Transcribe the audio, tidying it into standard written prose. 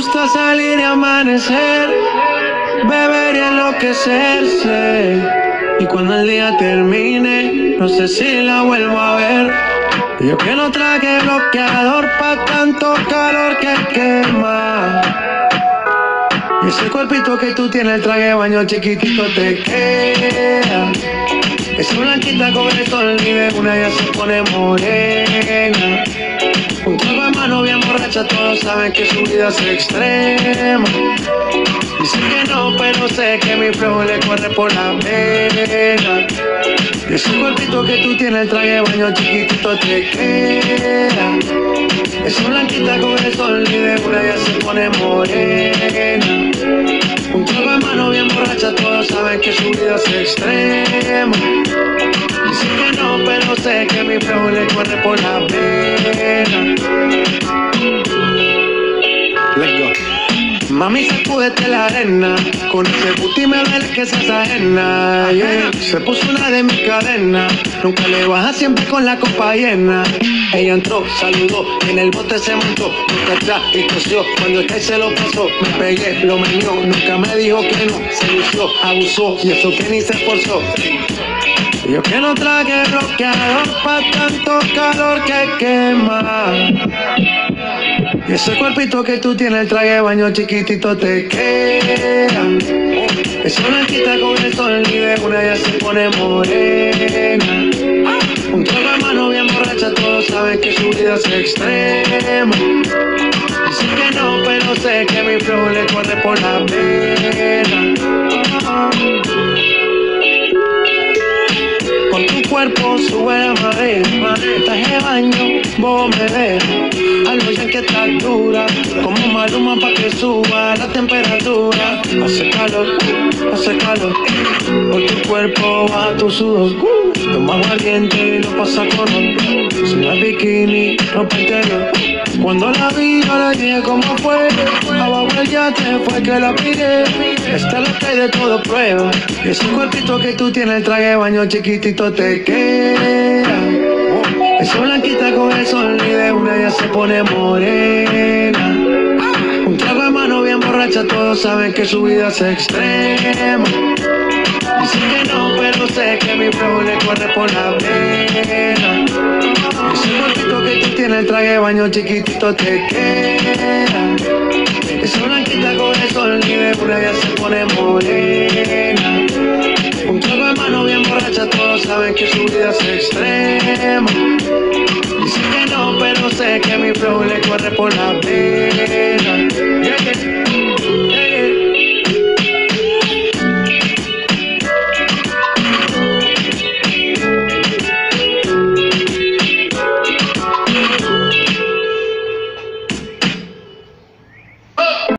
gusta salir y amanecer, beber y enloquecerse. Y cuando el día termine, no sé si la vuelvo a ver. Yo que no traje bloqueador pa' tanto calor que quema. Y ese cuerpito que tú tienes, el traje de baño chiquitito te queda. Esa blanquita con el sol y de una ya se pone morena. Un trago de mano bien borracha, todos saben que su vida es extrema. Dicen que no, pero sé que mi flow le corre por la vena. Y ese cuerpito que tú tienes, el traje de baño chiquitito te queda. Esa blanquita con el sol y de una ya se pone morena. Un trago de mano bien borracha, todos saben que su vida es extrema. Dicen que no, pero sé que mi flow le corre por la vena. Let's go. Mami, sacúdete la arena, con ese booty me duele que seas ajena, yeah. Se puso una de mis cadenas, nunca le baja siempre con la copa llena. Ella entró, saludó, en el bote se montó, nunca atrás y tosió, cuando el que se lo pasó, me pegué, lo menió, nunca me dijo que no, se lució, abusó, y eso que ni se esforzó. Yo que no traje bloqueador pa' tanto calor que quema. Y ese cuerpito que tú tienes, el traje de baño chiquitito te queda. Esa blanquita con el sol y de una ya se pone morena. Un trago de mano bien borracha, todos saben que su vida es extrema. Dicen que no, pero sé que mi flow le corre por la vena. Con tu cuerpo sube la marea, estás de baño, vos me ves. Algo ya que está dura, como Maluma pa' que suba la temperatura. Hace calor, por tu cuerpo baja tu sudor. Toma valiente y lo pasa con honor. Sin la bikini, ropa interior. Cuando la vi yo le dije cómo fue. Abajo el yate fue que la pide. Esta es la que de todo prueba. Y ese cuerpito que tú tienes, el traje de baño chiquitito te queda. Esa blanquita con el sol y de una ya se pone morena. Un trago de mano bien borracha, todos saben que su vida es extrema. Dicen que no, pero sé que mi flow le corre por la vena. Ese cuerpito que tú tienes, el traje de baño chiquitito te queda. Esa blanquita con el sol y de una ya se pone morena. Un trago de mano bien borracha, todos saben que su vida es extrema. Dicen que no, pero sé que mi flow le corre por la vena.